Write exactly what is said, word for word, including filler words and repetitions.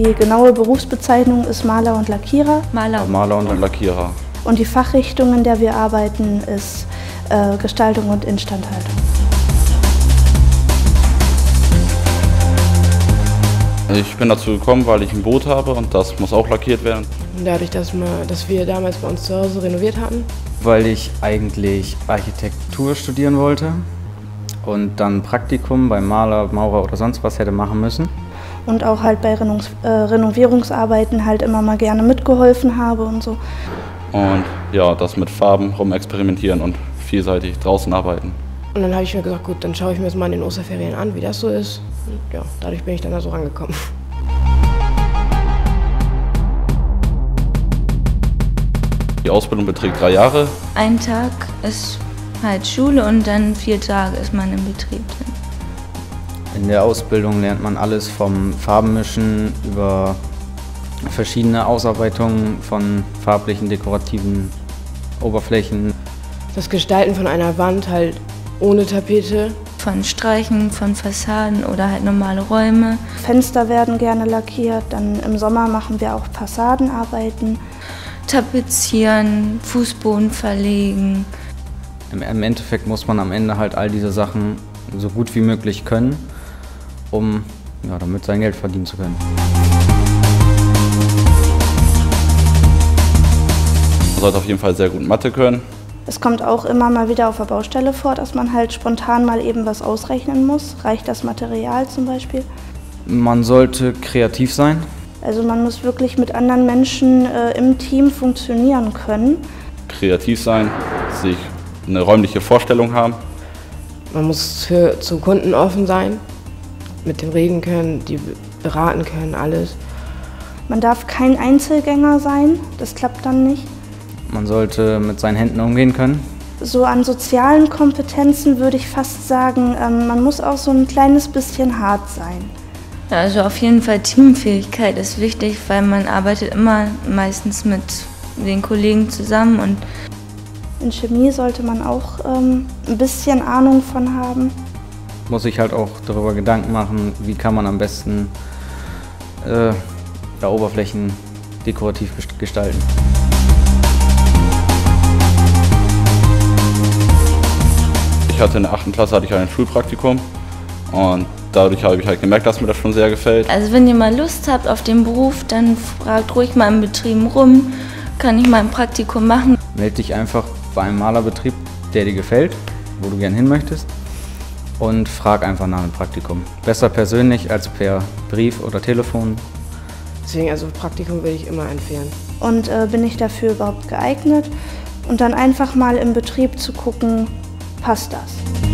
Die genaue Berufsbezeichnung ist Maler und Lackierer. Maler, Maler und Lackierer. Und die Fachrichtung, in der wir arbeiten, ist äh, Gestaltung und Instandhaltung. Ich bin dazu gekommen, weil ich ein Boot habe und das muss auch lackiert werden. Dadurch, dass wir, dass wir damals bei uns zu Hause renoviert hatten. Weil ich eigentlich Architektur studieren wollte und dann Praktikum beim Maler, Maurer oder sonst was hätte machen müssen. Und auch halt bei Renungs äh, Renovierungsarbeiten halt immer mal gerne mitgeholfen habe und so. Und ja, das mit Farben rumexperimentieren und vielseitig draußen arbeiten. Und dann habe ich mir gesagt, gut, dann schaue ich mir das mal in den Osterferien an, wie das so ist. Und ja, dadurch bin ich dann da so rangekommen. Die Ausbildung beträgt drei Jahre. Ein Tag ist halt Schule und dann vier Tage ist man im Betrieb drin. In der Ausbildung lernt man alles vom Farbenmischen über verschiedene Ausarbeitungen von farblichen, dekorativen Oberflächen. Das Gestalten von einer Wand halt ohne Tapete. Von Streichen, von Fassaden oder halt normale Räume. Fenster werden gerne lackiert, dann im Sommer machen wir auch Fassadenarbeiten. Tapezieren, Fußboden verlegen. Im Endeffekt muss man am Ende halt all diese Sachen so gut wie möglich können, um ja, damit sein Geld verdienen zu können. Man sollte auf jeden Fall sehr gut Mathe können. Es kommt auch immer mal wieder auf der Baustelle vor, dass man halt spontan mal eben was ausrechnen muss. Reicht das Material zum Beispiel? Man sollte kreativ sein. Also man muss wirklich mit anderen Menschen äh, im Team funktionieren können. Kreativ sein, sich eine räumliche Vorstellung haben. Man muss für, zu Kunden offen sein, mit denen reden können, die beraten können, alles. Man darf kein Einzelgänger sein, das klappt dann nicht. Man sollte mit seinen Händen umgehen können. So an sozialen Kompetenzen würde ich fast sagen, ähm, man muss auch so ein kleines bisschen hart sein. Ja, also auf jeden Fall Teamfähigkeit ist wichtig, weil man arbeitet immer meistens mit den Kollegen zusammen. Und in Chemie sollte man auch ähm, ein bisschen Ahnung von haben. Muss sich halt auch darüber Gedanken machen, wie kann man am besten äh, ja, Oberflächen dekorativ gestalten. Ich hatte in der achten Klasse hatte ich ein Schulpraktikum und dadurch habe ich halt gemerkt, dass mir das schon sehr gefällt. Also wenn ihr mal Lust habt auf den Beruf, dann fragt ruhig mal im Betrieb rum, kann ich mal ein Praktikum machen. Meld dich einfach bei einem Malerbetrieb, der dir gefällt, wo du gern hin möchtest, und frag einfach nach einem Praktikum. Besser persönlich als per Brief oder Telefon. Deswegen, also Praktikum würde ich immer empfehlen. Und äh, bin ich dafür überhaupt geeignet? Und dann einfach mal im Betrieb zu gucken, passt das?